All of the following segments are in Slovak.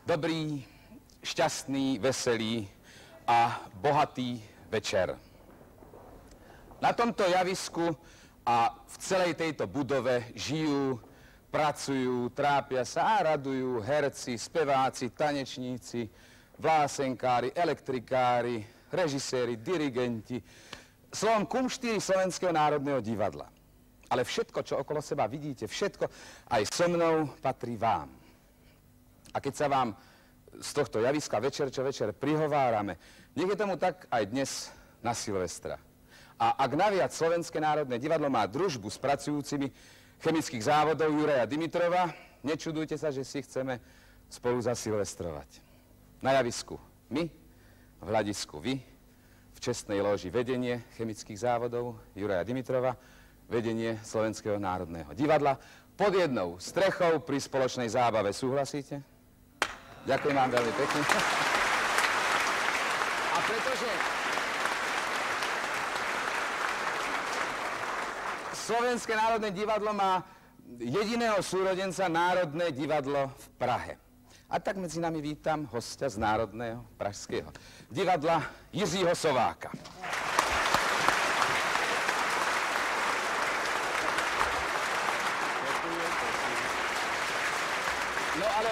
Dobrý, šťastný, veselý a bohatý večer. Na tomto javisku a v celej tejto budove žijú, pracujú, trápia sa a radujú herci, speváci, tanečníci, vlásenkári, elektrikári, režiséri, dirigenti, slovom kumštíri Slovenského národného divadla. Ale všetko, čo okolo seba vidíte, všetko aj so mnou patrí vám. A keď sa vám z tohto javiska večer čo večer prihovárame, nech je tomu tak aj dnes na Silvestra. A ak naviac Slovenské národné divadlo má družbu s pracujúcimi chemických závodov Juraja Dimitrova, nečudujte sa, že si chceme spolu zasilvestrovať. Na javisku my, v hľadisku vy, v čestnej loži vedenie chemických závodov Juraja Dimitrova, vedenie Slovenského národného divadla, pod jednou strechou pri spoločnej zábave. Súhlasíte? Ďakujem vám veľmi pekne. A pretože Slovenské národné divadlo má jediného súrodenca, Národné divadlo v Prahe. A tak medzi nami vítam hostia z Národného pražského divadla Jiřího Sováka. No ale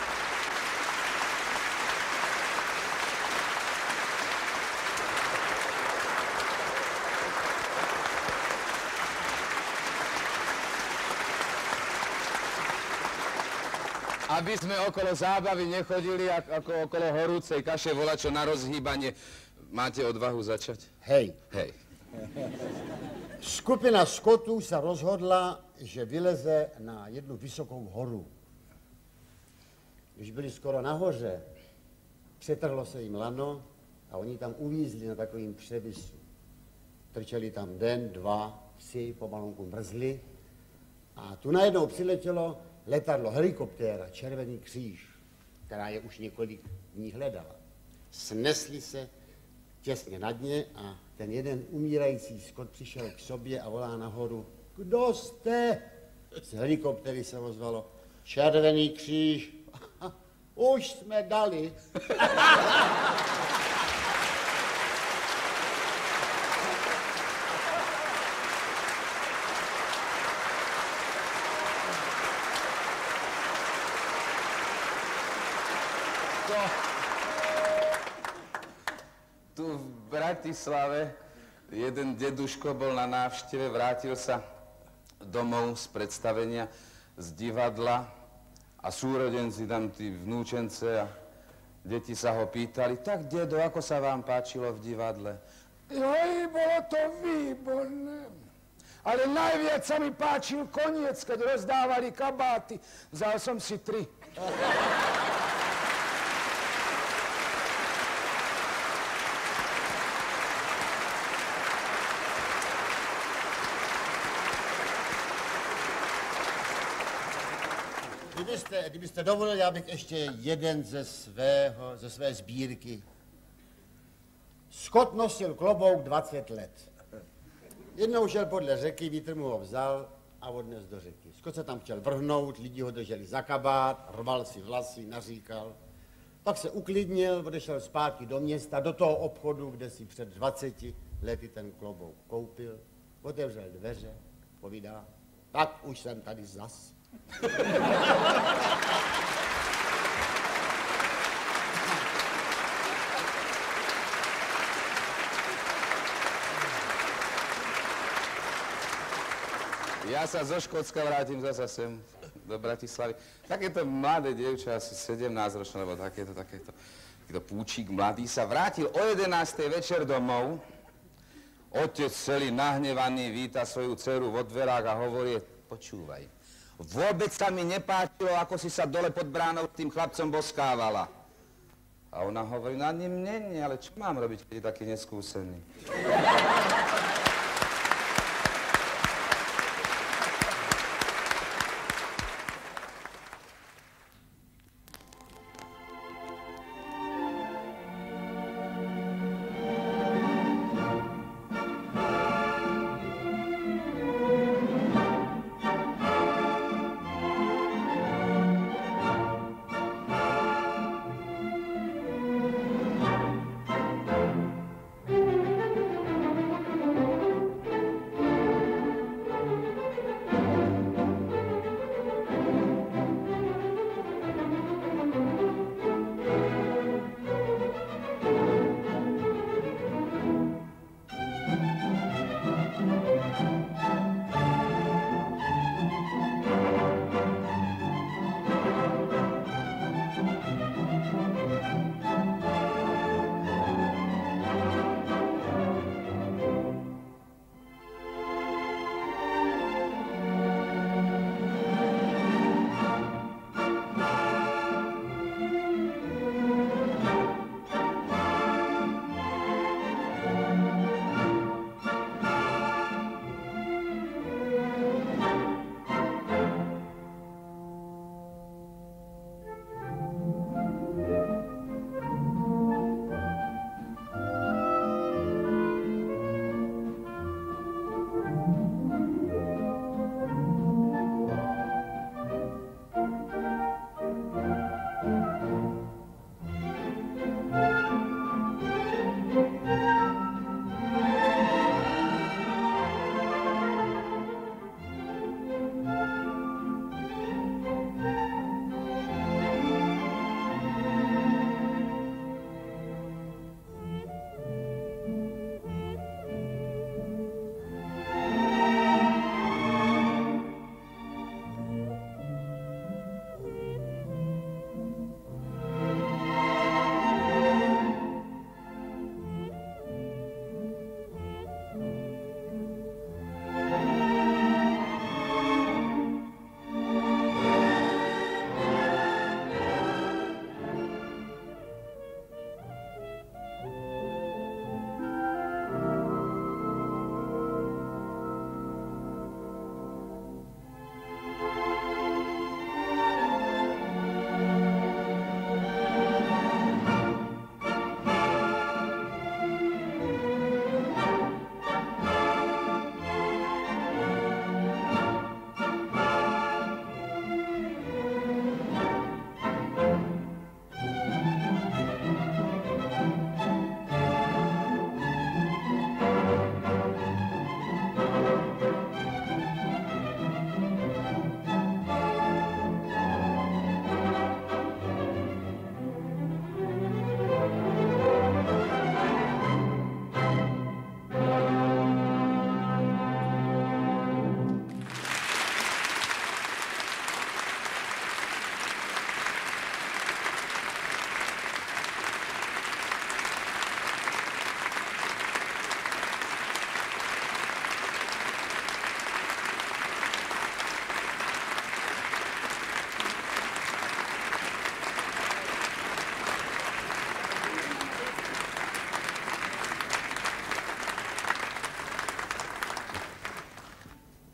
aby sme okolo zábavy nechodili ako okolo horúcej kaše, volačo na rozhýbanie. Máte odvahu začať? Hej. Hej. Skupina Skotů sa rozhodla, že vyleze na jednu vysokou horu. Když byli skoro nahoře, přetrhlo se jim lano a oni tam uvízli na takovým převisu. Trčeli tam den, dva, psi pomalonku mrzli a tu najednou přiletělo letadlo, helikoptéra, Červený kříž, která je už několik dní hledala. Snesli se těsně na dně a ten jeden umírající Skot přišel k sobě a volá nahoru: Kdo jste? Z helikoptéry se ozvalo: Červený kříž. Už jsme dali. Tu v Bratislave jeden deduško bol na návšteve, vrátil sa domov z predstavenia z divadla a súrodenci tam, tí vnúčence a deti sa ho pýtali: tak dedo, ako sa vám páčilo v divadle? Joj, bolo to výborné. Ale najviac sa mi páčil koniec, keď rozdávali kabáty. Vzal som si 3. Kdybyste dovolili, já bych ještě jeden ze své sbírky. Skot nosil klobouk 20 let. Jednou šel podle řeky, vítr mu ho vzal a odnes do řeky. Skot se tam chtěl vrhnout, lidi ho drželi za kabát, rval si vlasy, naříkal. Pak se uklidnil, odešel zpátky do města, do toho obchodu, kde si před 20 lety ten klobouk koupil. Otevřel dveře, povídá: tak už jsem tady zas. Ja sa zo Škótska vrátim zasa sem do Bratislavy. Takéto mladé dievča, asi 17-ročné, alebo takéto púčik mladý, sa vrátil o 11. večer domov. Otec celý nahnevaný víta svoju dceru vo dverách a hovorí: počúvaj, vôbec sa mi nepáčilo, ako si sa dole pod bránou tým chlapcom boskávala. A ona hovorí: no ani mne nie, ale čo mám robiť, keď je taký neskúsený?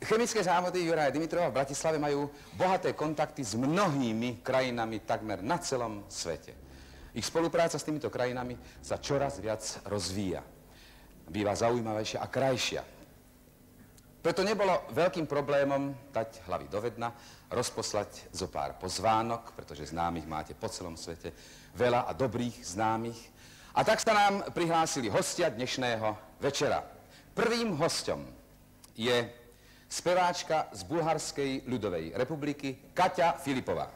Chemické závody Juraje Dimitrova v Bratislave majú bohaté kontakty s mnohými krajinami takmer na celom svete. Ich spolupráca s týmito krajinami sa čoraz viac rozvíja. Býva zaujímavejšia a krajšia. Preto nebolo veľkým problémom dať hlavy do vedna, rozposlať zo pár pozvánok, pretože známych máte po celom svete veľa a dobrých známych. A tak sa nám prihlásili hostia dnešného večera. Prvým hosťom je speváčka z Bulharskej ľudovej republiky Kaťa Filipová.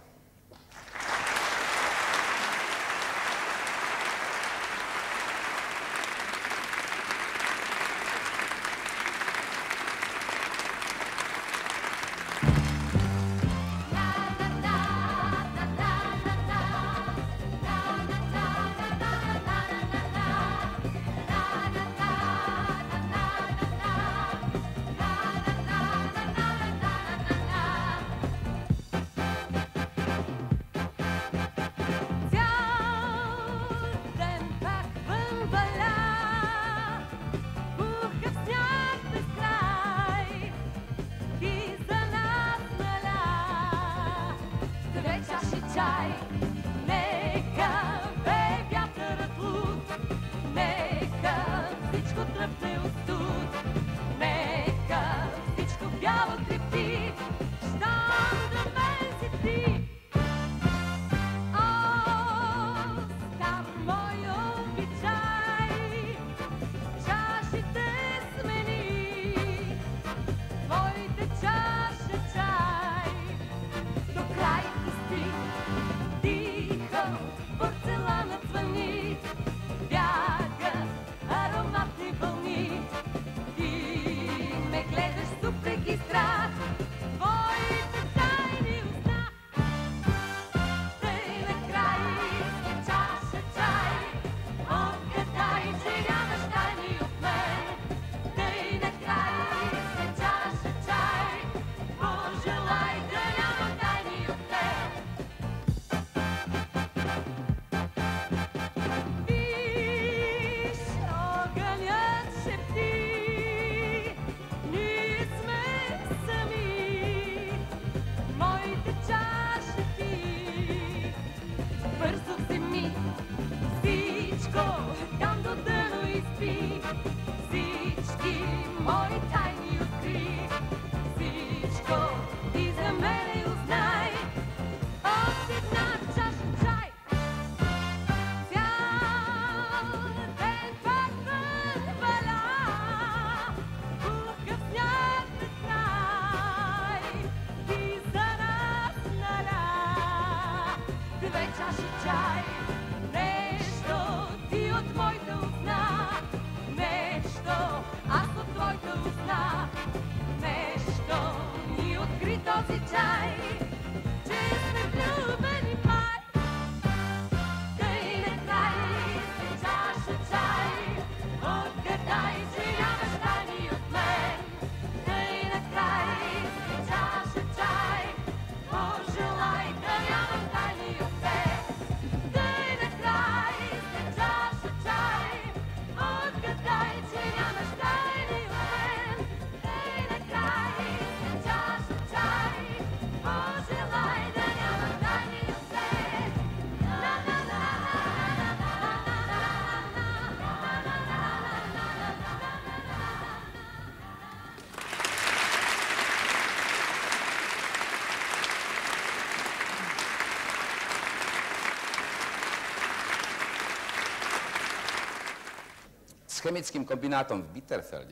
S chemickým kombinátom v Bitterfelde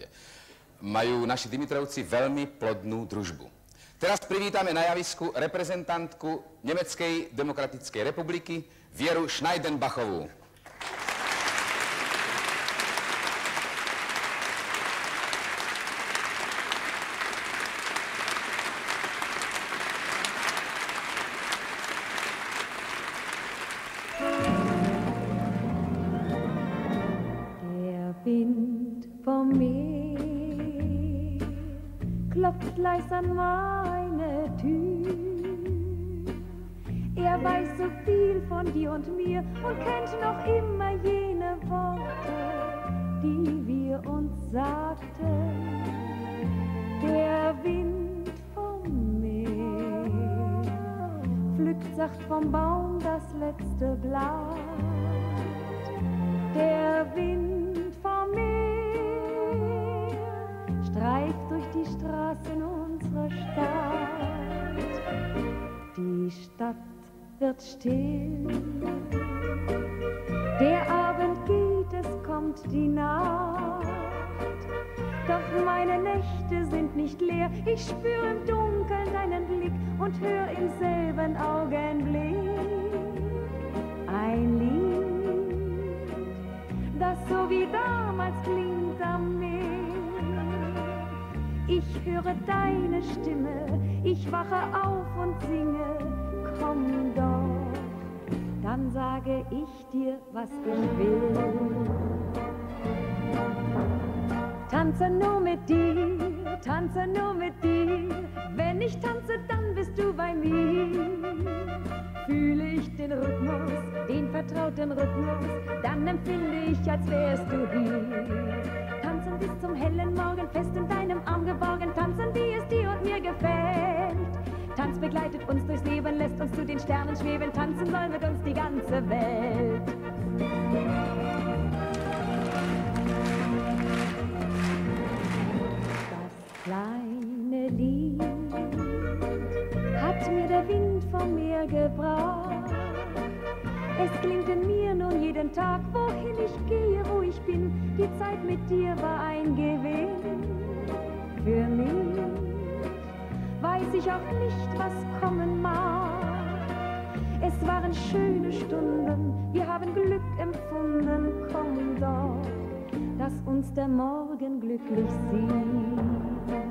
majú naši Dimitrovci veľmi plodnú družbu. Teraz privítame na javisku reprezentantku Nemeckej demokratickej republiky Věru Schneidenbachovú. Wind vom Meer klopft leis an meine Tür. Er weiß so viel von dir und mir und kennt noch immer jene Worte, die wir uns sagten. Der Wind sagt vom Baum das letzte Blatt. Der Wind vom Meer streift durch die Straßen unserer Stadt. Die Stadt wird still. Der Abend geht, es kommt die Nacht. Doch meine Nächte sind nicht leer. Ich spüre im Dunkeln deinen Blick und höre im selben Augenblick ein Lied, das so wie damals klingt am Meer. Ich höre deine Stimme, ich wache auf und singe, komm doch, dann sage ich dir, was ich will. Tanze nur mit dir, tanze nur mit dir. Wenn ich tanze, dann bist du bei mir. Fühle ich den Rhythmus, den vertrauten Rhythmus, dann empfinde ich, als wärst du hier. Tanzen bis zum hellen Morgen, fest in deinem Arm geborgen, tanzen, wie es dir und mir gefällt. Tanz begleitet uns durchs Leben, lässt uns zu den Sternen schweben, tanzen soll mit uns die ganze Welt. Kleine Lied hat mir der Wind vom Meer gebracht. Es klingt in mir nun jeden Tag, wohin ich gehe, wo ich bin. Die Zeit mit dir war ein Gewinn. Für mich weiß ich auch nicht, was kommen mag. Es waren schöne Stunden, wir haben Glück empfunden. Komm doch, dass uns der Morgen glücklich sieht.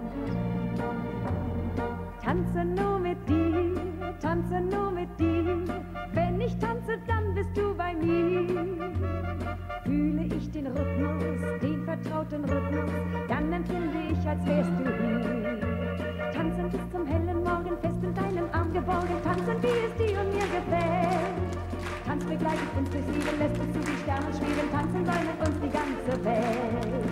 Tanze nur mit dir, tanze nur mit dir. Wenn ich tanze, dann bist du bei mir. Fühle ich den Rhythmus, den vertrauten Rhythmus, dann empfinde ich, als wärst du hier. Tanzen bis zum hellen Morgen, fest in deinem Arm geborgen, tanzen, wie es dir und mir gefällt. Tanz begleitet uns durchs Leben, lässt uns zu den Sternen schweben, tanzen soll mit uns die ganze Welt.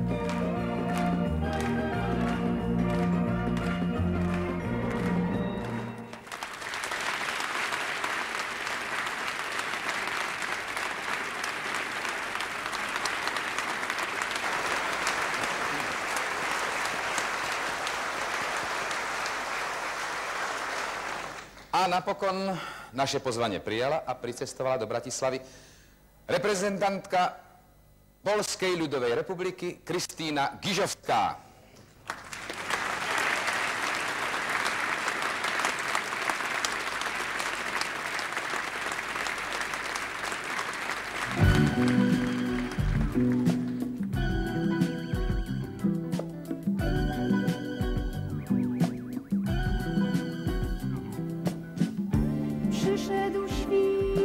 A napokon naše pozvanie prijala a pricestovala do Bratislavy reprezentantka Poľskej ľudovej republiky Kristýna Gižovská. Przyszedł świt,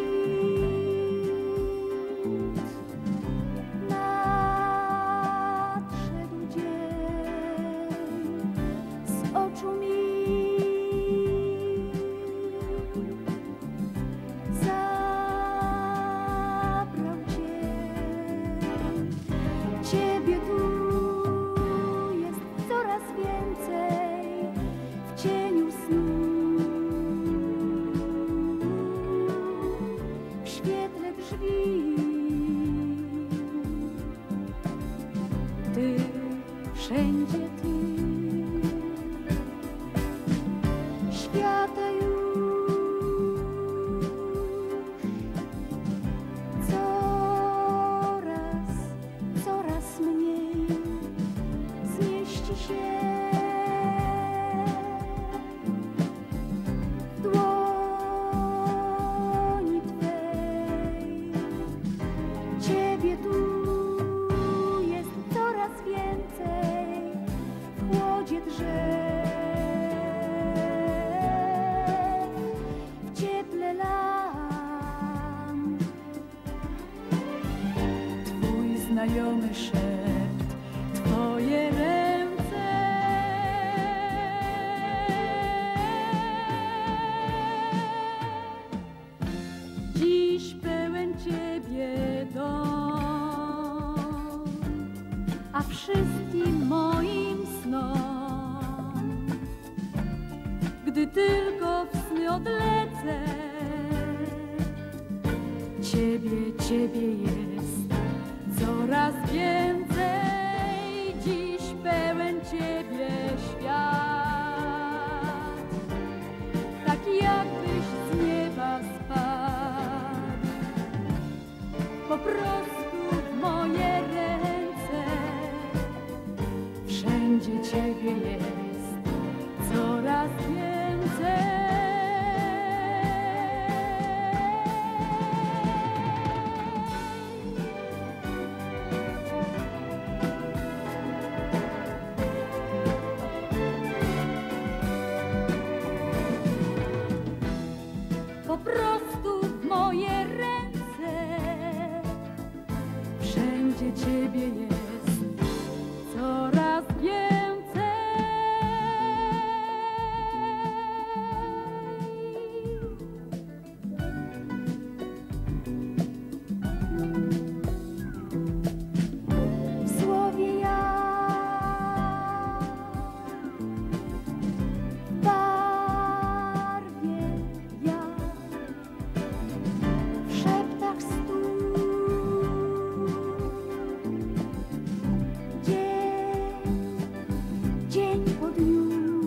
nadszedł dzień, z oczu mi zabrał cień. Ciebie tu jest coraz więcej w cieniu snu. Ty, wszędzie ty, świata już coraz mniej zmieści się w dłoni twej. Ciebie tu jest coraz więcej w chłodzie drzew, w cieple lamp. Twój znajomy szept, twoje ręce, dziś pełen ciebie dom, a wszystkim moim snom, gdy tylko w sny odlecę, Ciebie jest coraz więcej, dziś pełen Ciebie świat, taki jakbyś z nieba spadł, po prostu w moje ręce, wszędzie Ciebie jest coraz więcej. Po prostu w moje ręce, wszędzie Ciebie jest coraz więcej. W słowie ja, w barwie ja, w szeptach stu, dzień po dniu,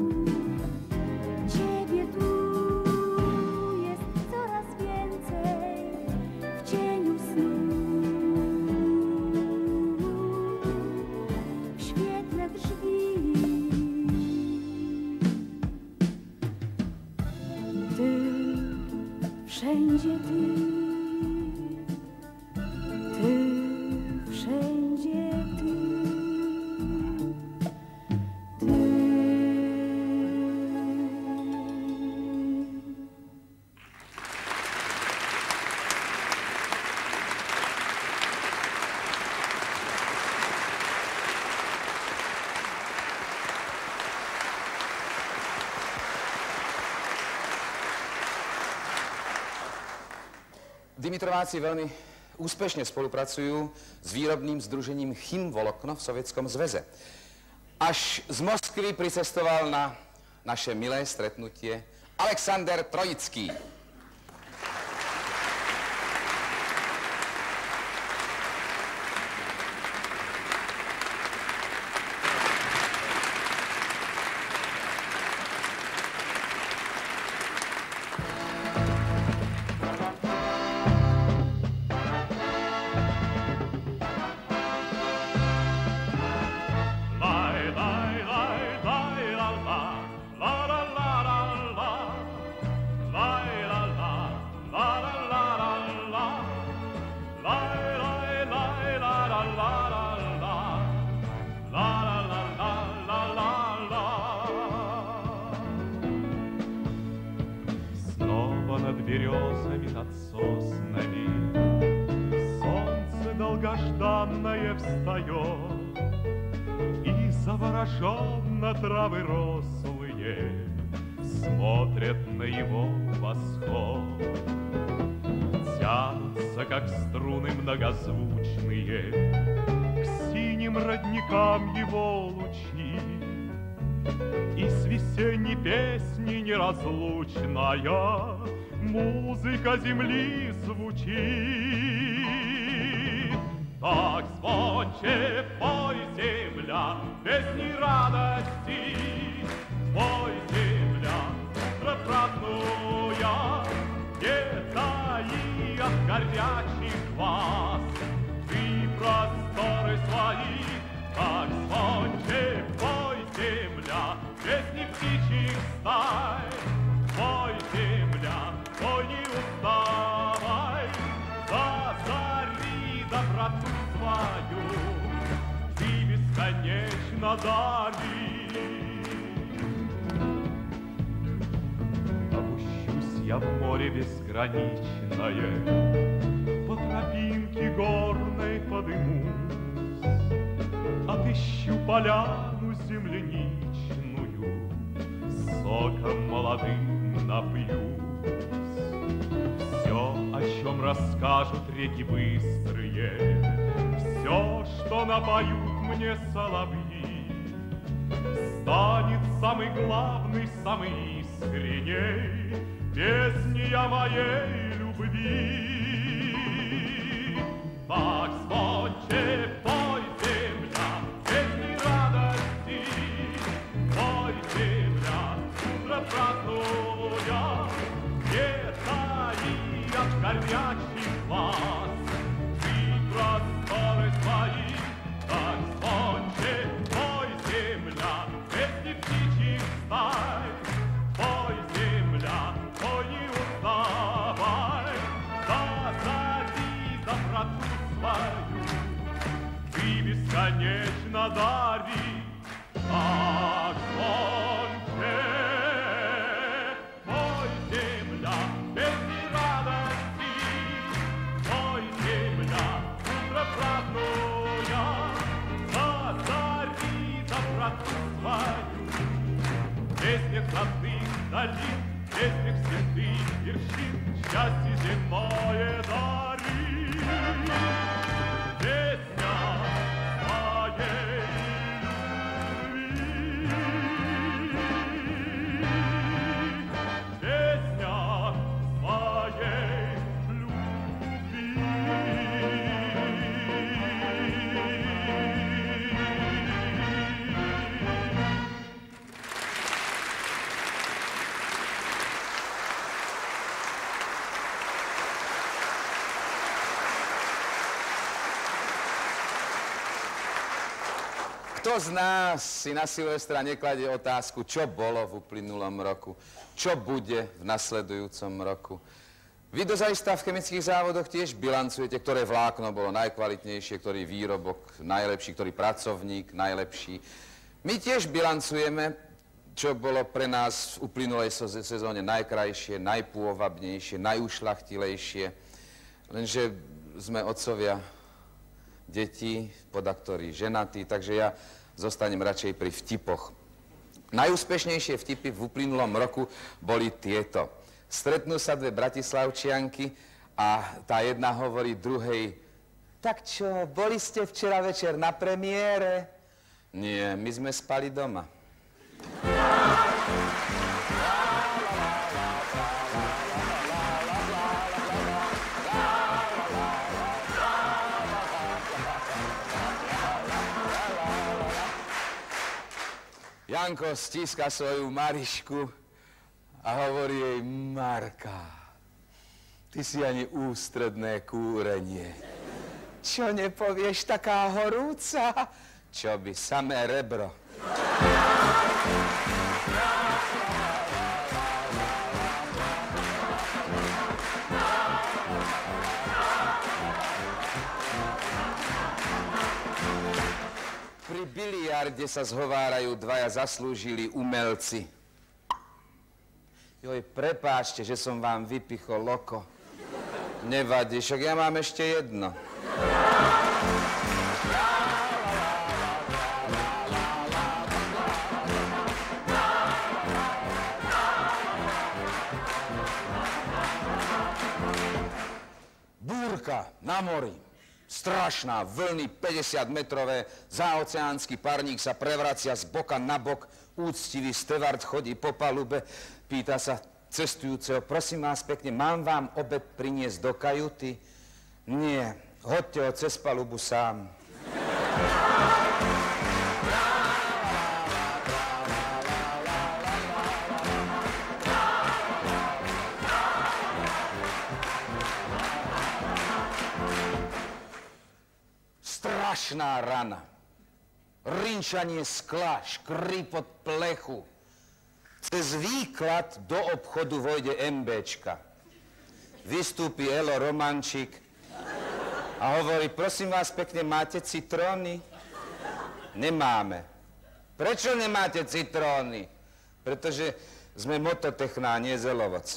Ciebie tu jest coraz więcej, w cieniu snu, w świetle drzwi. Ty, wszędzie Ty, Ty, wszędzie Ty, Ty. Dimitrováci veľmi úspešne spolupracujú s výrobným združením Chimvolokno v Sovietskom zveze. Až z Moskvy pricestoval na naše milé stretnutie Alexander Trojický. Березами над соснами солнце долгожданное встает, и завороженно травы рослые смотрят на его восход. Тянутся, как струны многозвучные, к синим родникам его лучи, и с весенней песни неразлучная музыка земли звучит. Так звонче пой, земля, песни радости, пой, земля, утро празднуя, не таи от горячих глаз ты просторы свои. Так звонче пой, земля, песни птичьих стай, пой, земля, пой, не уставай, зари доброту свою, ты бесконечно дари. Опущусь я в море безграничное, по тропинке горной подымусь, отыщу поляну земляничную, соком молодым напьюсь. Все, о чем расскажут реки быстрые, все, что напоют мне соловьи, станет самый главный, самый искренней песней о моей любви. tak zvonče poj zemľa, pjesmi radosti, poj zemľa, утро празднуя, вертаи от горячих вас, ты прославы твои, так звонče poj zemľa, pjesmi птичьих стай, poj zemľa, poj не уставай, за брату свою, ты бесконечно дари, так звонче, пой земля, песни радости, пой земля, утро празднуя, зари за брату свою, в песнях родных долин, в песнях святых вершин, счастье земное дари. Песня моей любви, песня моей любви. Kto z nás si na Silvestra nekladie otázku, čo bolo v uplynulom roku, čo bude v nasledujúcom roku? Vy dozajista v chemických závodoch tiež bilancujete, ktoré vlákno bolo najkvalitnejšie, ktorý výrobok najlepší, ktorý pracovník najlepší. My tiež bilancujeme, čo bolo pre nás v uplynulej sezóne najkrajšie, najpôvabnejšie, najušľachtilejšie. Lenže sme otcovia detí, podaktori ženatí, takže ja zostanem radšej pri vtipoch. Najúspešnejšie vtipy v uplynulom roku boli tieto. Stretnú sa dve bratislavčianky a tá jedna hovorí druhej: tak čo, boli ste včera večer na premiére? Nie, my sme spali doma. Janko stíska svoju Marišku a hovorí jej: Marka, ty si ani ústredné kúrenie. Čo nepovieš, taká horúca? Čo by, samé rebro. Pri biliarde sa zhovárajú dvaja zaslúžili umelci. Joj, prepáčte, že som vám vypichol oko. Nevadí, však ja mám ešte jedno. Búrka na mori. Strašná, vlny 50-metrové, záoceánsky parník sa prevracia z boka na bok, úctivý stevard chodí po palube, pýta sa cestujúceho: prosím vás pekne, mám vám obed priniesť do kajuty? Nie, hoďte ho cez palubu sám. Strašná rana, rinčanie skla, škripot plechu. Cez výklad do obchodu vojde MBčka. Vystúpi Elo Romančík a hovorí: prosím vás pekne, máte citróny? Nemáme. Prečo nemáte citróny? Pretože sme mototechná, nie zelovoc.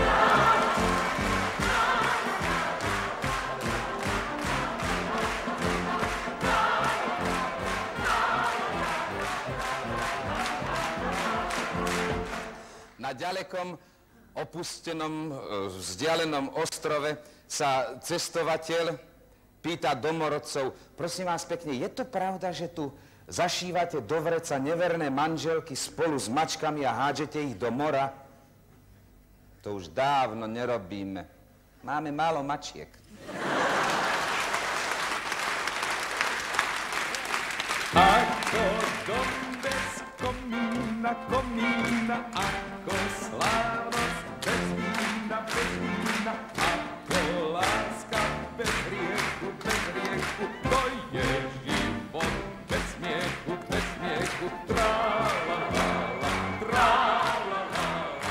Na ďalekom, opustenom, vzdialenom ostrove sa cestovateľ pýta domorodcov: prosím vás pekne, je to pravda, že tu zašívate do vreca neverné manželky spolu s mačkami a hádžete ich do mora? To už dávno nerobíme. Máme málo mačiek. komína, komína, ako slávosť bez vína, ako láska bez hriechu, to je život bez smiechu, tra-la-la-la, tra-la-la-la,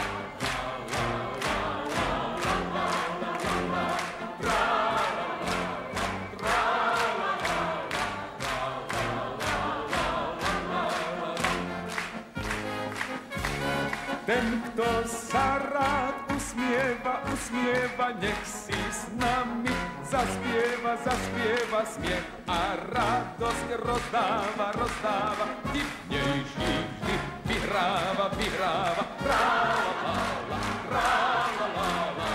ten, kto sa rád usmieva, nech si s nami zaspieva smiech a radosť rozdáva, vtipnejší vždy vyhráva, tra-la-la-la, tra-la-la-la,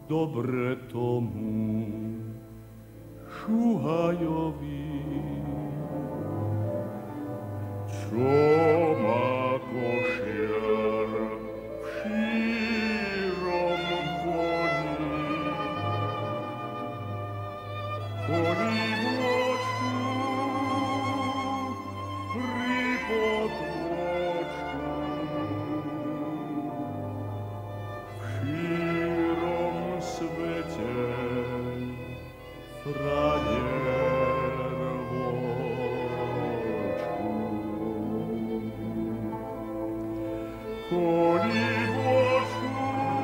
dobre tomu Šuhajovi, čo má košiar v šírom koni. Koni vločku pri potvočku, v šírom svete frajer vočku. Koni vločku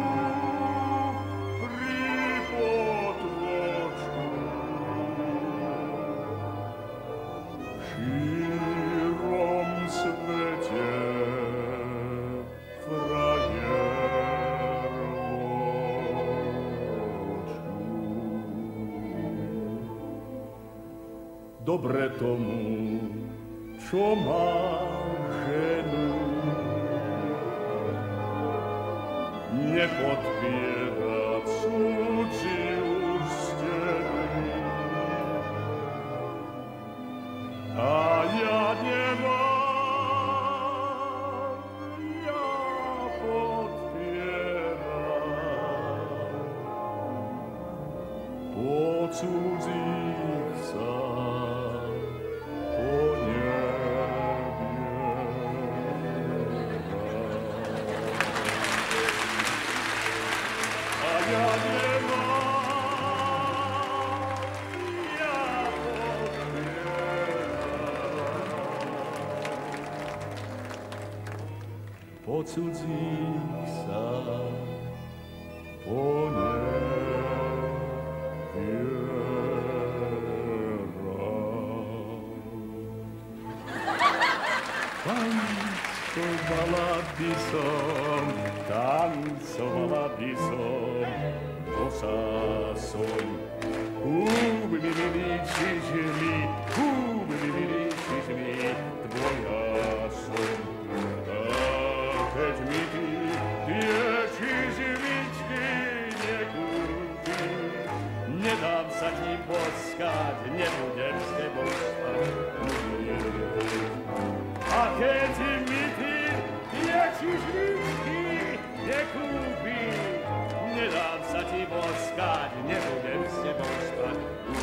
pri potvočku, v šírom svete frajer vočku. Dobre tomu, čo má ženu, nepodpierať cudziu stenu. A ja nemám, ja podpieram po cudzích sa. Po cudzích sa tancovala by som, bosa som. Húby mi vylíčiš mi, húby mi vylíčiš mi, tvoja som. Keď mi ty tie čižmičky nekúpiš, nedám sa ti poskať, nebudem s tebou spať. A keď mi ty tie čižmičky nekúpiš, nedám sa ti poskať, nebudem s tebou spať.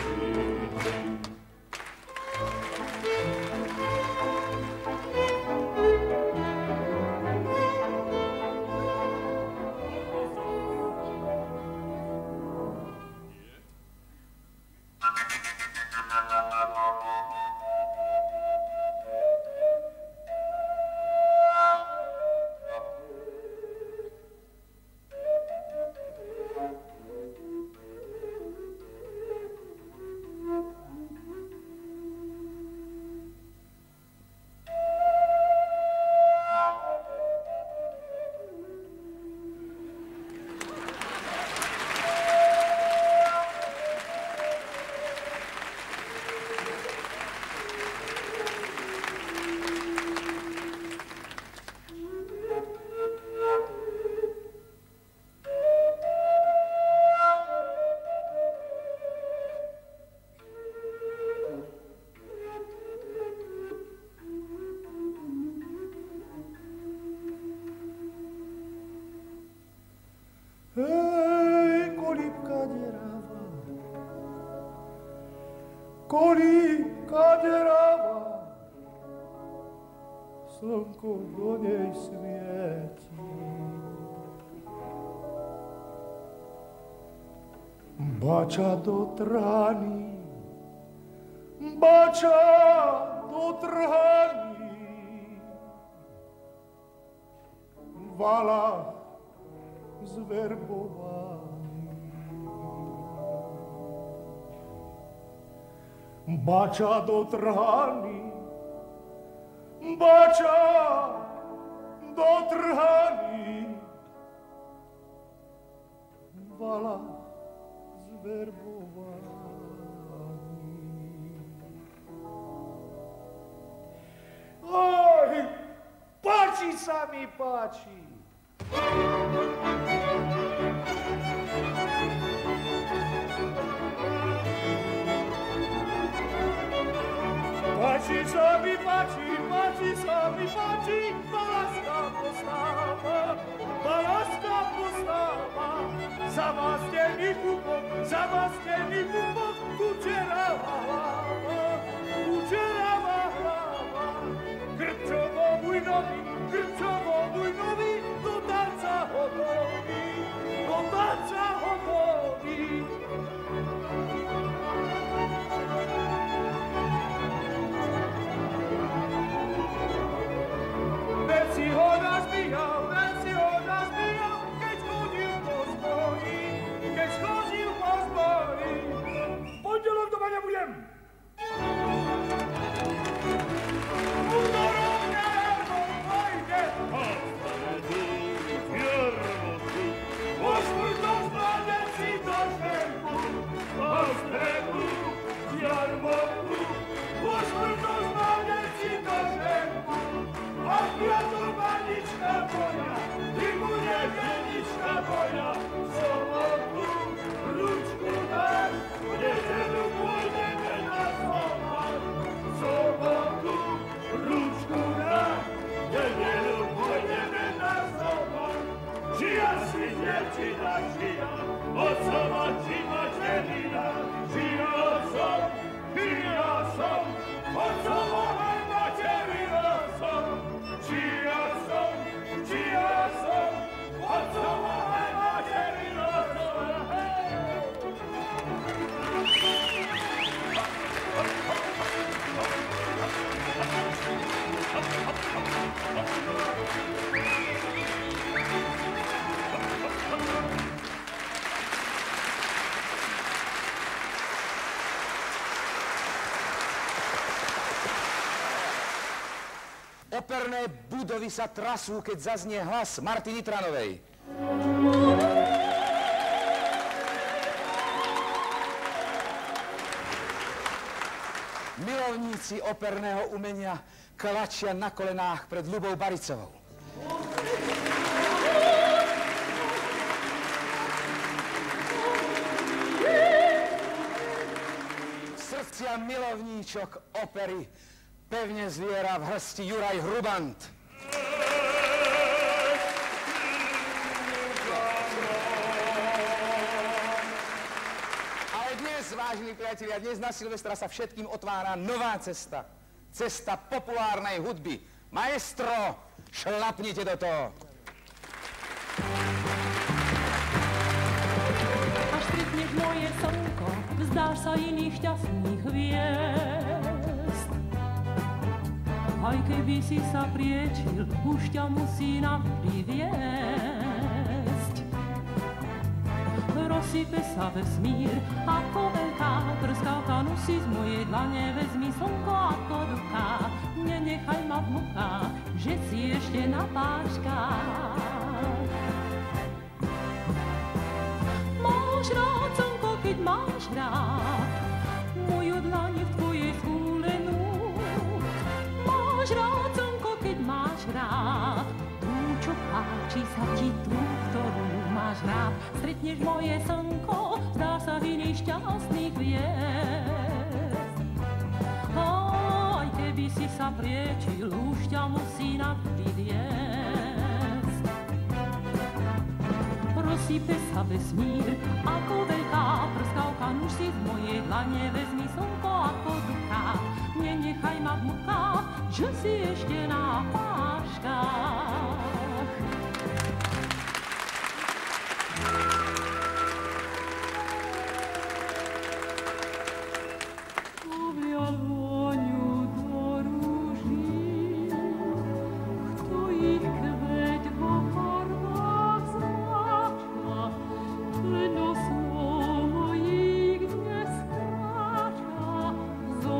Kolíbka deráva, slnko do nej svieti. Bača do trány, bača do trhany, vala zverbovaný. Bača do trhany, bača do trhany, vala zverbovaný. Oj, páči sa mi, páči. páči, sa mi páči, páči, sa mi páči, balaská postáva, zamastený pupok, kučeravá hlava, Grčovo môj nový, do tanca hotový. Veď si ho nazbíjal, keď chodil po zboji. V pondelok doma nebudem. Útorom nervo pojde, a stredu jarmoku, po štvrtom zbade si do šerku, a stredu jarmoku, po štvrtom zbade si do šerku. A piatok manička moja, ty bude ženička moja, v sobotu ručku dám, v nedeľu pôjdeme na zobák. V sobotu ručku dám, v nedeľu pôjdeme na zobák. Žia si dievčina, žia, otcova či materina, žia som, otcova aj materina som. Čia som, otcova aj materina som. Operné budovy sa trasú, keď zaznie hlas Marty Nitranovej. Milovníci operného umenia klačia na kolenách pred Ľubou Baricovou. Srdcia milovníčok opery pevne zviera v hrsti Juraj Hrubant. Ale dnes, vážení priatelia, dnes na Silvestra sa všetkým otvára nová cesta. Cesta populárnej hudby. Maestro, šlapnite do toho. Až stretneš moje slnko, vzdáš sa iných šťastných hviezd. Aj keby si sa priečil, už ťa musí navždy viesť. Rozsype sa vesmír, ako veľká prskavka, no si z mojej dlane vezmi slnko ako ruka. Nenechaj ma v mukách, že si ešte na páškach. Máš rád slnko, keď máš rád moju dlani v tvojej skúlenú. Máš rád slnko, keď máš rád tú, čo páči sa ti, tú, ktorú máš rád. Stretneš moje slnko, zdá sa iných šťastných hviezd. Aj keby si sa priečil, už ťa musí navždy viesť. Rozsype sa vesmír, ako veľká prskavka, nuž si z mojej dlane vezmi slnko ako ducha. Nenechaj ma v mukách, že si ešte na páškach. Povial vôňu do rúží, kto ich kveť vo farbách zmáča, len o svojich neskráča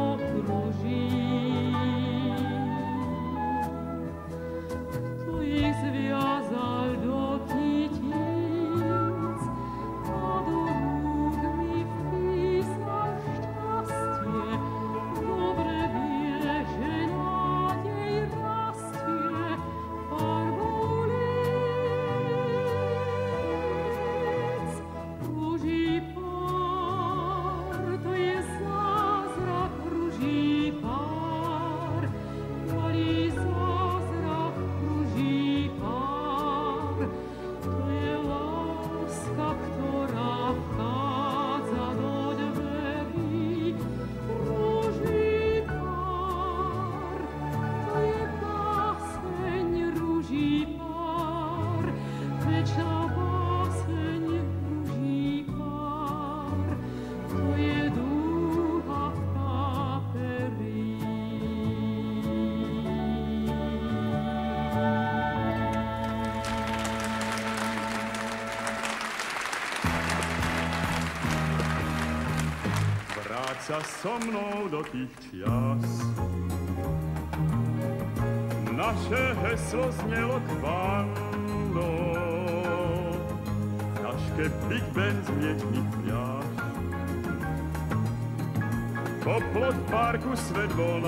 zokruží. Kto ich Sa so mnou do tých čias. Naše heslo znelo kvando, v taške Big Band z mliečných fľaš. Poplot parku svet bol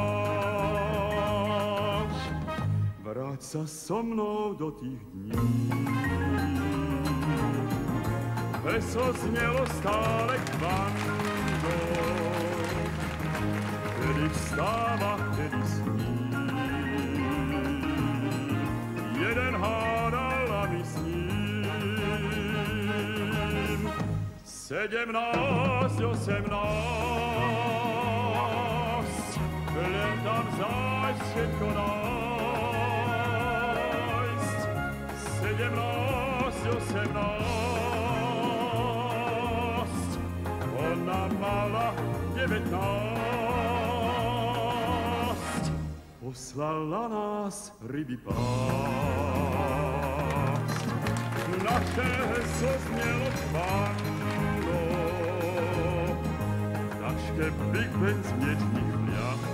náš. Vráť sa so mnou do tých dní. Heslo znelo stále kvando, kedy vstáva, kedy sní. Jeden hádal a my s ním. 17, 18, len tam zájsť, všetko nájsť. 17, 18, ona mala 19. Poslala nás ryby pásť. Naše heslo znelo kvando, v taške Big Band z mliečných fľaš.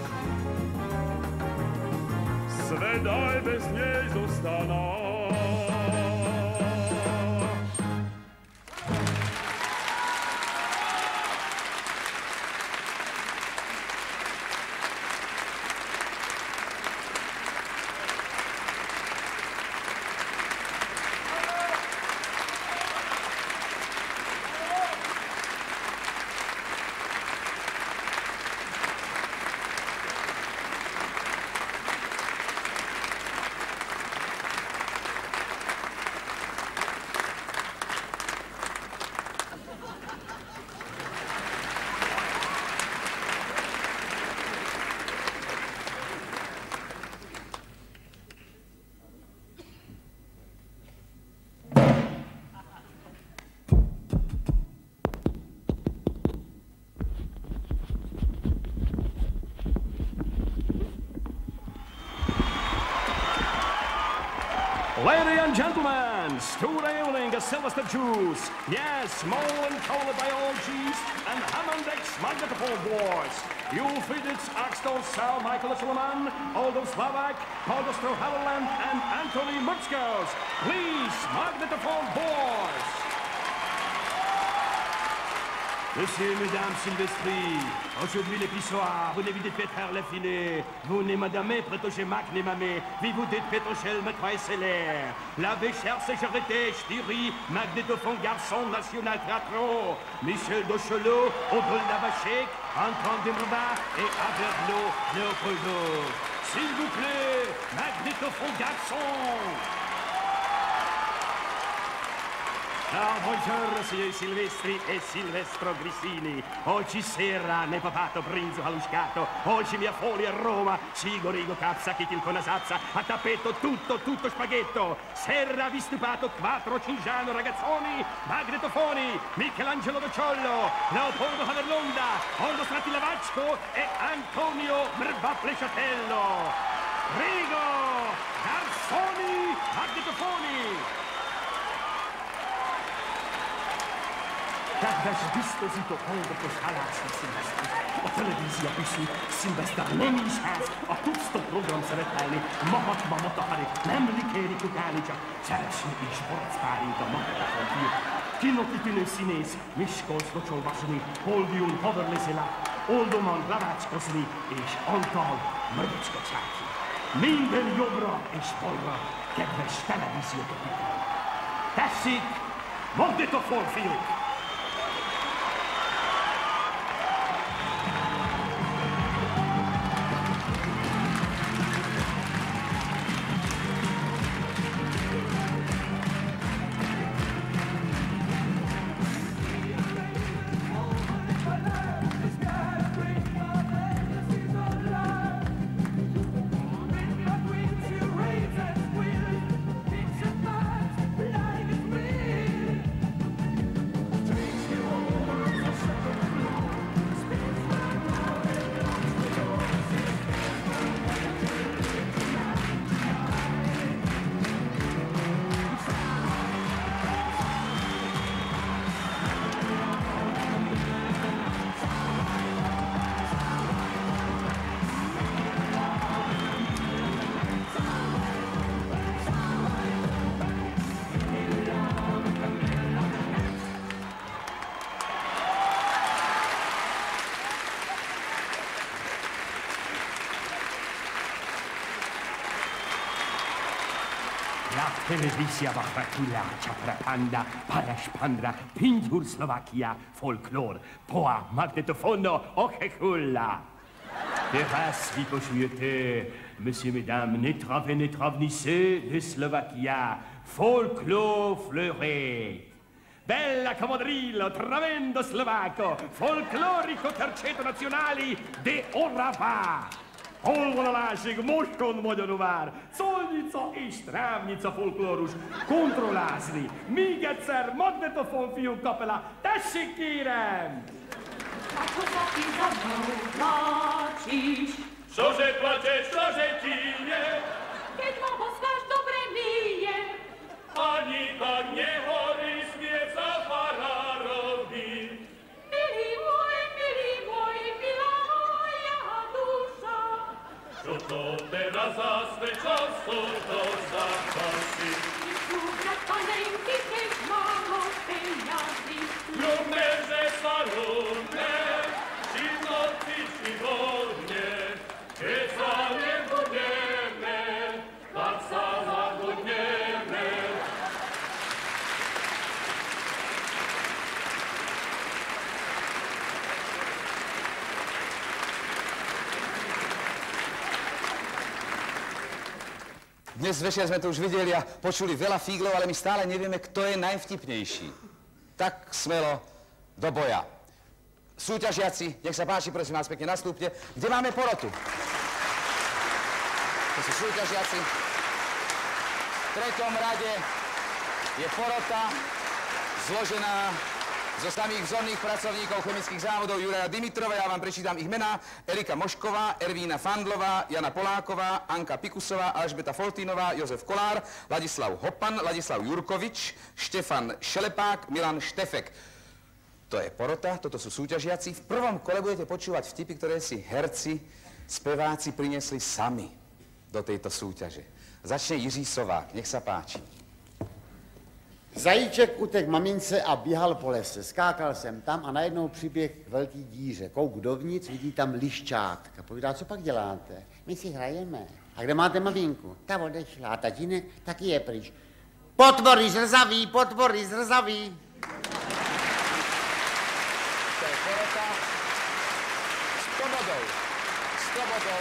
Svet aj bez nej zostal náš. Ladies and gentlemen, Sture Evening, a Sylvester Juice. Yes, small and colored by all cheese and Hammond X Magnetophone Boys. You'll feed it Axel Sal Michael Suleiman, Aldo Slavak, Podester Haviland, and Anthony Mutzkos. Please, Magnetophone Boys. Monsieur, mesdames, Sylvestri, aujourd'hui l'épissoire, vous n'évitez de faire le filet. Vous ne madame, prêtochez Mac, ne mamé, vivez de pétochel, me croyez l'air. La béchère, c'est Charité, Ch'tiri, magnétophone garçon national Tratro, Michel Dochelot, Audrey Lavachek, Antoine Demerba et Averno Leopoldo. S'il vous plaît, magnétophone garçon. Ciao, buongiorno signori Silvestri e Silvestro Grissini. Oggi sera ne papato brinzo aluscato. Oggi mia fuori a Roma. Cigo, rigo, capsa, chitil con asazza. A tappeto tutto spaghetto. Serra vistupato, quattro cingiano ragazzoni. Magnetofoni, Michelangelo Docciollo, Leopoldo Haverlonda, Oldo Stratti Lavacco e Antonio Merbapleciatello. Rigo, garzoni, magnetofoni. Когда ж дистозито холдото шалаши Сильвестри, по телевизия писи Сильвестър не ми шанс, а тут 100 програм светайни, мамотахари, немликери куканича, серечни и шпортспари до мамотахари. Кинокитine sines, Miskos Docsolvasni, Poldium Hoverlesela, Oldoman Lavacskosni és Antal Möröcskocsáki. Minden jobbra és balra kedves televíziótokikon. Tessék, Magnetophone fiúk! Blah Televizja Bachrakula, Chaprapanda, Parashpandra, Pindur Slovakia, Folklor, Poa, Magnetofono, Okekulla. Teraz vypočujete, monsieur, mesdames, netravnissez de Slovakia, Folklor fleuret. Bella comodrillo, travendo slovacco, folklorico terceto nazionali de Orava. Polvonalášek, moškon moďonovár, colnica és trávnica folklórus, kontrollázni. Még egyszer, magnetofon fiú kapela, tessék kérem! Ako sa ty za mnou vláčiš? Čože plačeš, čože ti je? Keď ma boskáš, dobre mi je. Ani tak nehorí, smieť sa para robí. Milý môj, milá moja duša. Čo to teraz zase často to zapasí? Sú brat panenky, keď málo peňazí. Ľubme, že sa ľubme, či v noci, či vo dne. Keď sa nebudeme, tak sa zabudneme. Dnes večer sme to už videli a počuli veľa fíglov, ale my stále nevieme, kto je najvtipnejší. Tak smelo do boja. Súťažiaci, nech sa páči, prosím vás, pekne nastúpte. Kde máme porotu? To sú súťažiaci. V treťom rade je porota zložená zo samých vzorných pracovníkov chemických závodov Juraja Dimitrova. Ja vám prečítam ich mená. Erika Mošková, Ervína Fandlová, Jana Poláková, Anka Pikusová, Alžbeta Foltínová, Jozef Kolár, Ladislav Hopan, Ladislav Jurkovič, Štefan Šelepák, Milan Štefek. To je porota, toto sú súťažiaci. V prvom kole budete počúvať vtipy, ktoré si herci, speváci priniesli sami do tejto súťaže. Začne Jiří Sovák, nech sa páči. Zajíček utek mamince a běhal po lese. Skákal jsem tam a najednou přiběh k velký díře. Kouk dovnitř, vidí tam liščák. A povídá, co pak děláte? My si hrajeme. A kde máte maminku? Ta odešla. A tatínek taky je pryč. Potvory zrzaví, potvory zrzaví. To je porota. 100 bodov. 100 bodov.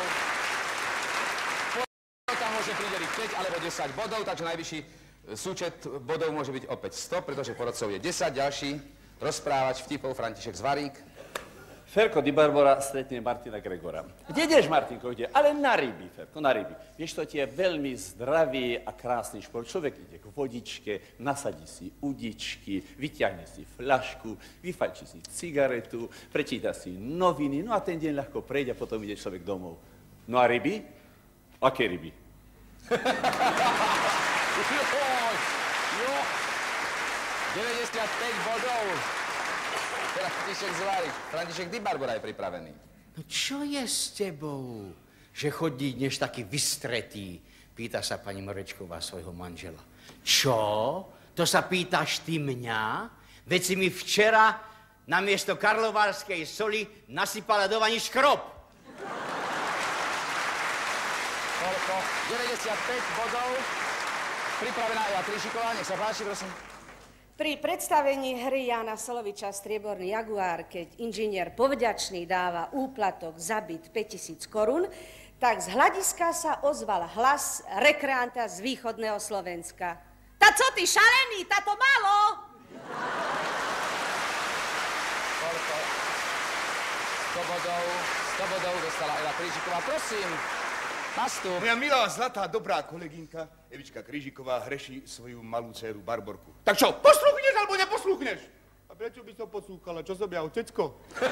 Porota môže prideliť 5 alebo 10 bodov, takže najvyšší súčet bodov môže byť opäť 100, pretože porodcov je 10. Ďalší rozprávač vtipov František Zvarík. Ferko Di Barbora stretne Martina Gregora. Kde ideš, Martinko, kde? Ale na ryby, Ferko, na ryby. Vieš, to je veľmi zdravý a krásny šport. Človek ide k vodičke, nasadí si udičky, vyťahne si fľašku, vyfajčí si cigaretu, prečíta si noviny, no a ten deň ľahko prejde a potom ide človek domov. No a ryby? Aké ryby? Jo, 95 bodov. František Zvarík. František Di Barbora je pripravený. No čo je s tebou, že chodí dnes taký vystretý? Pýta sa pani Morečková svojho manžela. Čo? To sa pýtaš ty mňa? Veď si mi včera namiesto karlovarskej soli nasypala do vani škrob. Koľko? 95 bodov. Pripravená Eva Kryžiková, nech sa páči, prosím. Pri predstavení hry Jána Soloviča Strieborný jaguár, keď inžinier povďačný dáva úplatok za byt 5000 korún, tak z hľadiska sa ozval hlas rekreanta z východného Slovenska. Ta co ty, šalený, ta to málo? Koľko? 100 bodov dostala Eva Kryžiková, prosím. Nastup. Moja milá, zlatá, dobrá kolegynka Evička Kryžiková hreší svoju malú dceru Barborku. Tak čo, poslúchneš alebo neposlúchneš? A prečo by som poslúchala? Čo som ja, otecko?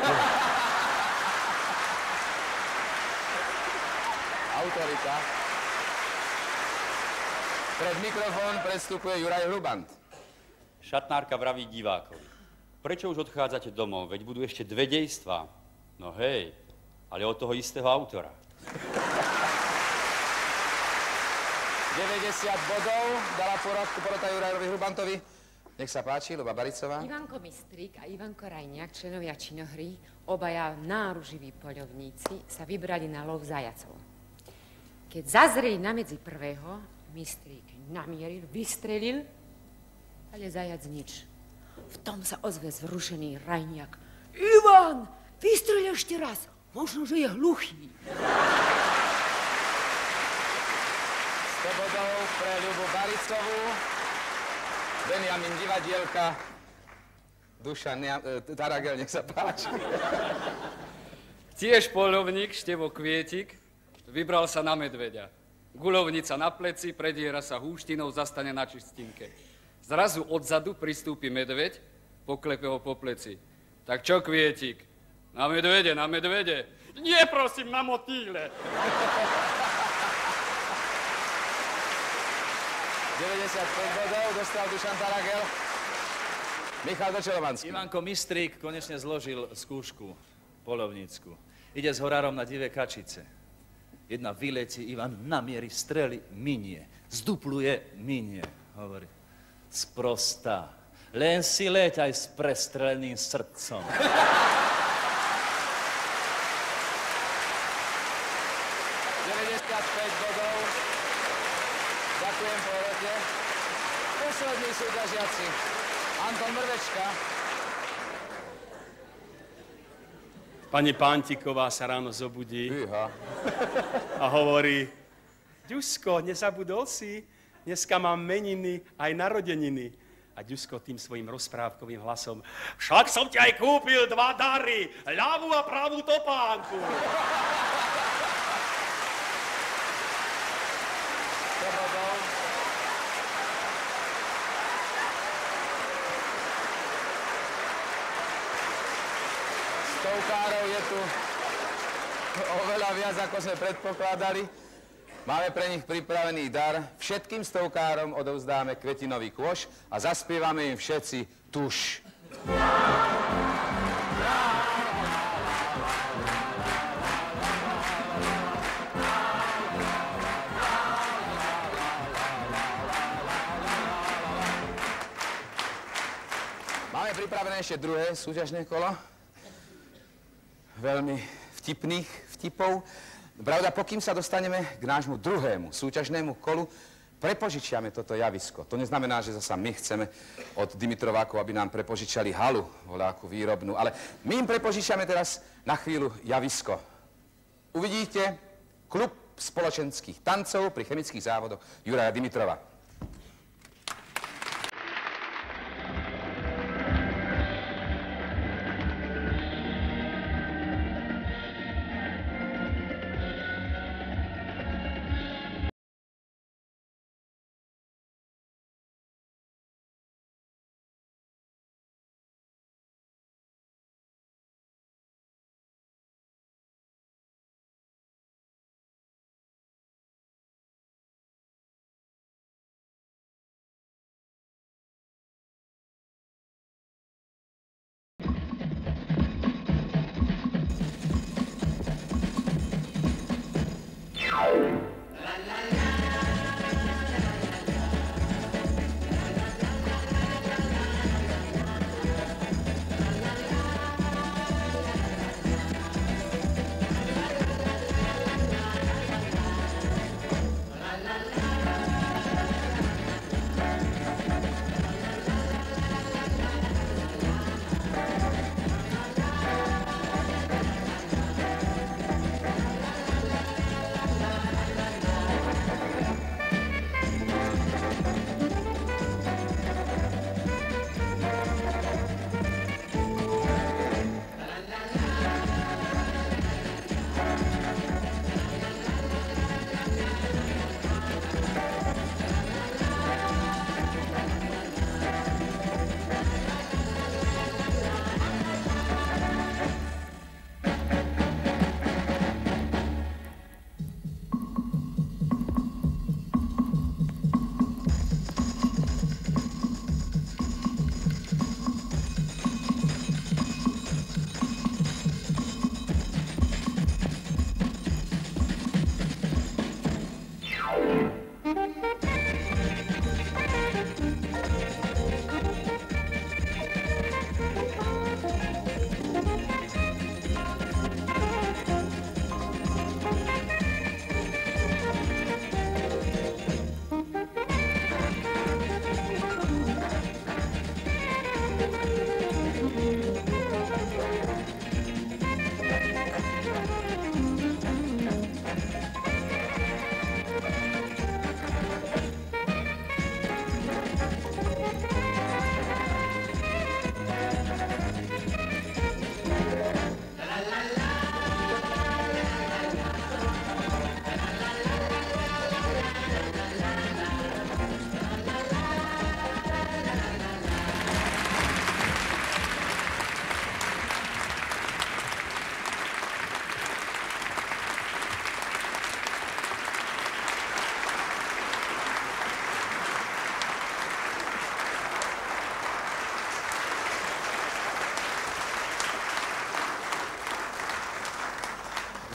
Autorita. Pred mikrofón predstupuje Juraj Hrubant. Šatnárka vraví divákovi. Prečo už odchádzate domov? Veď budú ešte 2 dejstvá. No hej, ale od toho istého autora. 90 bodov dala porota Jurajovi Hrubantovi. Nech sa páči, Ľuba Baricová. Ivanko Mistrík a Ivanko Rajniak, členovia činohry, obaja náruživí poľovníci, sa vybrali na lov zajacov. Keď zazreli na medzi prvého, mistrík namieril, vystrelil, ale zajac nič. V tom sa ozve zrušený rajniak. Ivan, vystrel ešte raz, možno, že je hluchý. 100 bodov pre Ľubu Baricovú, Benjamin Divadielka, Dušan Taragel, nech sa páči. Tiež poľovník Števo Kvietik vybral sa na medveďa. Guľovnica na pleci, prediera sa húštinou, zastane na čistinke. Zrazu odzadu pristúpi medveď, poklepe ho po pleci. Tak čo, Kvietik? Na medvede, na medvede. Nie, prosím, na motýle. 95 bodov dostal Dušan Taragel. Michal Dočelomanský. Ivanko Mistrík konečne zložil skúšku poľovnícku. Ide s horárom na divé kačice. Jedna vyletí, Ivan namierí strely, minie. Zdupluje, minie. Hovorí, sprostá. Len si leď aj s prestreleným srdcom. 95 bodov. Ďakujem porote. Poslední súťažiaci. Anton Mrvečka. Pani Pántiková sa ráno zobudí Iha. a hovorí, Ďusko, nezabudol si? Dneska mám meniny aj narodeniny. A Ďusko tým svojim rozprávkovým hlasom, však som ti aj kúpil 2 dary, ľavú a pravú topánku. Stovkárov je tu oveľa viac, ako sme predpokladali. Máme pre nich pripravený dar. Všetkým stovkárom odovzdáme kvetinový kôš a zaspievame im všetci tuš. Máme pripravené ešte druhé súťažné kolo. Veľmi vtipných vtipov. Pravda, pokým sa dostaneme k nášmu druhému súťažnému kolu, prepožičiame toto javisko. To neznamená, že zasa my chceme od Dimitrovákov, aby nám prepožičali halu, voľakú výrobnú, ale my im prepožičiame teraz na chvíľu javisko. Uvidíte klub spoločenských tancov pri chemických závodoch Juraja Dimitrova.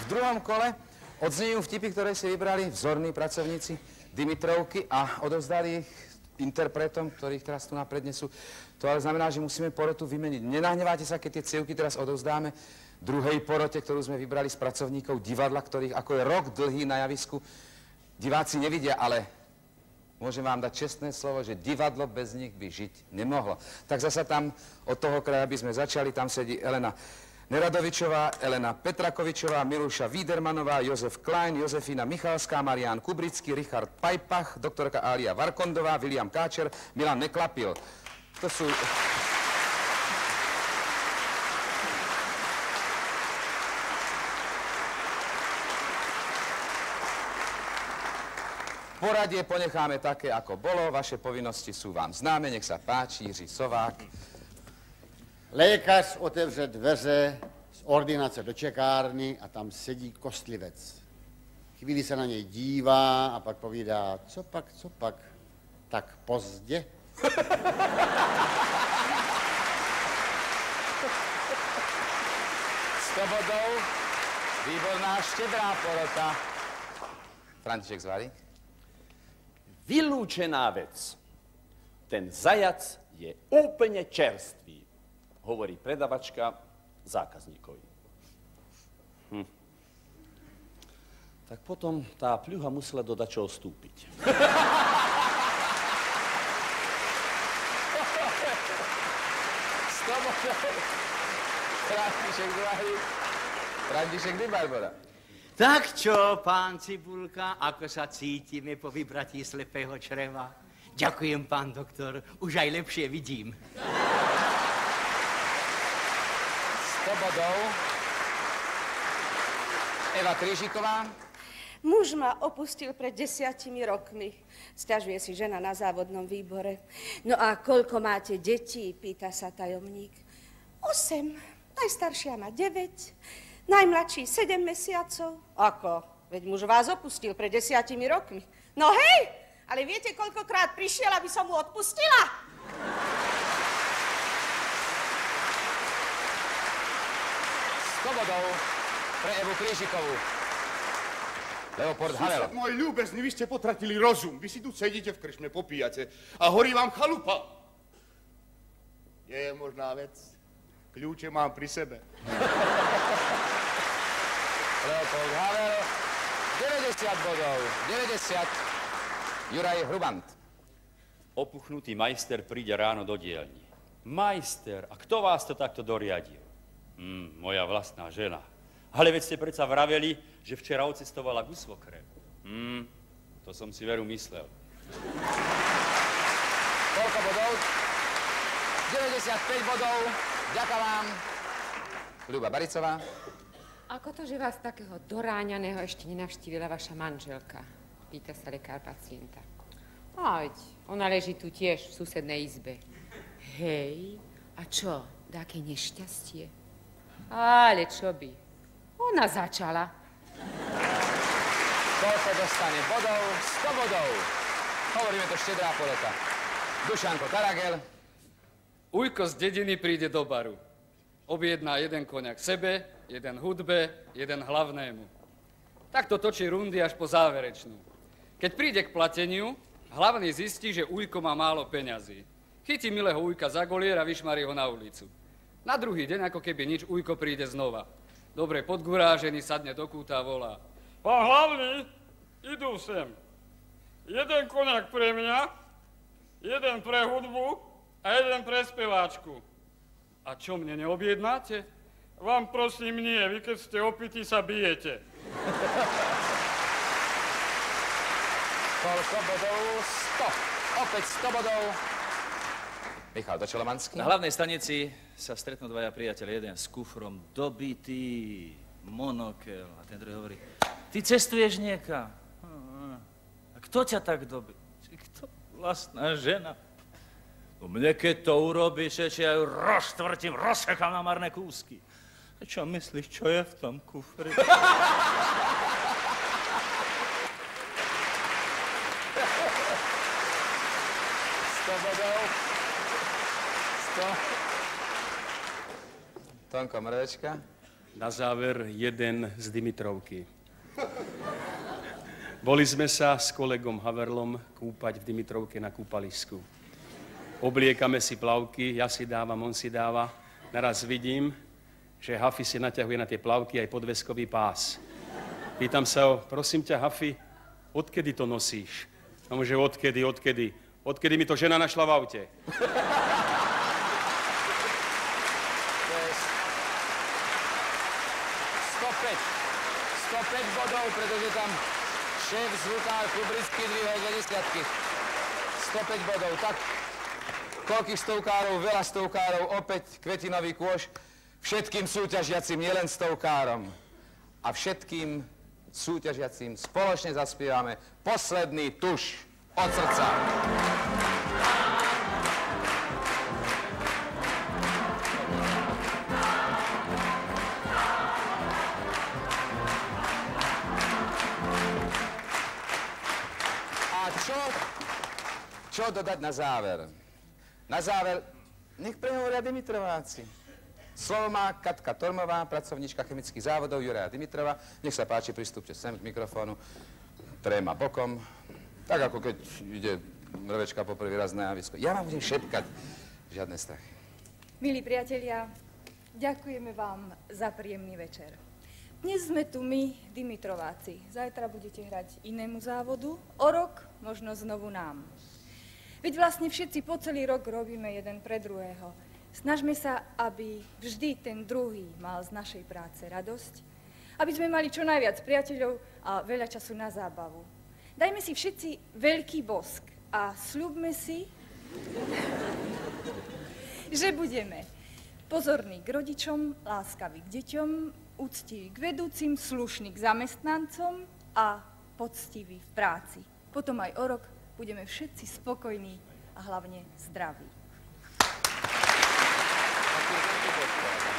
druhom kole odznejú vtipy, ktoré si vybrali vzorní pracovníci Dimitrovky a odovzdali ich interpretom, ktorých teraz tu naprednesú. To ale znamená, že musíme porotu vymeniť. Nenahneváte sa, keď tie cievky teraz odovzdáme druhej porote, ktorú sme vybrali z pracovníkov divadla, ktorých ako je rok dlhý na javisku diváci nevidia, ale môžem vám dať čestné slovo, že divadlo bez nich by žiť nemohlo. Tak zasa tam od toho kraja by sme začali, tam sedí Elena Neradovičová, Elena Petrakovičová, Miluša Vídermanová, Jozef Klein, Jozefína Michalská, Marián Kubrický, Richard Pajpach, doktorka Alia Varkondová, William Káčer, Milan Neklapil. To sú... Poradie ponecháme také, ako bolo. Vaše povinnosti sú vám známe. Nech sa páči, Jiří Sovák. Lékař otevře dveře z ordinace do čekárny a tam sedí kostlivec. Chvíli se na něj dívá a pak povídá, co pak, tak pozdě. S bodou, výborná štědrá porota. František Zvarík. Vylúčená vec. Ten zajac je úplne čerstvý, hovorí predavačka zákazníkovi. Tak potom tá pľuha musela do dačoho stúpiť. František Di Barbora. Tak čo, pán Cibulka, ako sa cítime po vybratí slepého čreva? Ďakujem, pán doktor, už aj lepšie vidím. 100 bodov. Eva Krížiková. Muž ma opustil pred 10 rokmi. Sťažuje si žena na závodnom výbore. No a koľko máte detí, pýta sa tajomník. 8. Najstaršia má 9. Najmladší 7 mesiacov. Ako? Veď muž vás opustil pred 10 rokmi. No hej, ale viete, koľkokrát prišiel, aby som mu odpustila? Bodov pre Evu Krížikovú. Leopold Havel. Môj ľúbezný, vy ste potratili rozum. Vy si tu sedíte v krčme, popíjate a horí vám chalupa. Je možná vec. Kľúče mám pri sebe. Leopold Havel. 90 bodov. 90. Juraj Hrubant. Opuchnutý majster príde ráno do dielni. Majster, a kto vás to takto doriadil? Moja vlastná žena. Ale veď ste predsa vraveli, že včera odcestovala ku svokre. To som si veru myslel. Koľko bodov? 95 bodov. Ďakujem vám. Ľuba Baricová. Ako to, že vás takého doráňaného ešte nenavštívila vaša manželka? Pýta sa lekár pacienta. A veď, ona leží tu tiež v susednej izbe. Hej, a čo? Dáke nešťastie? Ale čo by? Ona začala. Koľko dostane bodov? 100 bodov. Hovoríme to štedrá porota. Dušanko Karagel. Ujko z dediny príde do baru. Objedná jeden koňak sebe, jeden hudbe, jeden hlavnému. Takto točí rundy až po záverečnú. Keď príde k plateniu, hlavný zistí, že Ujko má málo peňazí. Chytí milého Ujka za golier a vyšmarí ho na ulicu. Na druhý deň, ako keby nič, Ujko príde znova. Dobre podgurážený, sadne do kúta a volá. Pán hlavný, idú sem. Jeden koňak pre mňa, jeden pre hudbu a jeden pre speváčku. A čo, mne neobjednáte? Vám prosím nie, vy keď ste opití, sa bijete. Koľko bodov? 100. Opäť 100 bodov. Michal Dočelomanský. Na hlavnej stanici sa stretnú dvaja priateľe. Jeden s kufrom dobitý, monokel. A ten druhý hovorí, ty cestuješ niekam? A kto ťa tak dobí? Kto? Vlastná žena. No mne keď to urobíš, ešte ja ju rozštvrtím, rozsekám na marné kúsky. A čo myslíš, čo je v tom kufri? 100 bodov. 100. Tonko Mrvečka. Na záver jeden z Dimitrovky. Boli sme sa s kolegom Haverlom kúpať v Dimitrovke na kúpalisku. Obliekame si plavky, ja si dávam, on si dáva. Naraz vidím, že Hafi si naťahuje na tie plavky aj podveskový pás. Pýtam sa ho, prosím ťa, Hafi, odkedy to nosíš? A môže, odkedy? Odkedy mi to žena našla v aute? 105 bodov, pretože tam šéf zvukár Kubrický dvihol do desiatky. 105 bodov, tak koľkých stovkárov, veľa stovkárov, opäť kvetinový kôš všetkým súťažiacim, nielen stovkárom. A všetkým súťažiacim spoločne zaspievame posledný tuš od srdca. Čo dodať na záver? Na záver, nech prehovoria Dimitrováci. Slovo má Katka Tormová, pracovníčka chemických závodov Juraja Dimitrova. Nech sa páči, pristúpte sem k mikrofónu. Tréma bokom. Tak ako keď ide mrvečka po prvý raz na javisko. Ja vám budem šepkať. Žiadne strachy. Milí priatelia, ďakujeme vám za príjemný večer. Dnes sme tu my, Dimitrováci. Zajtra budete hrať inému závodu, o rok možno znovu nám. Veď vlastne všetci po celý rok robíme jeden pre druhého. Snažme sa, aby vždy ten druhý mal z našej práce radosť, aby sme mali čo najviac priateľov a veľa času na zábavu. Dajme si všetci veľký bosk a sľubme si, že budeme pozorní k rodičom, láskaví k deťom, úctiví k vedúcim, slušní k zamestnancom a poctiví v práci. Potom aj o rok budeme všetci spokojní a hlavne zdraví.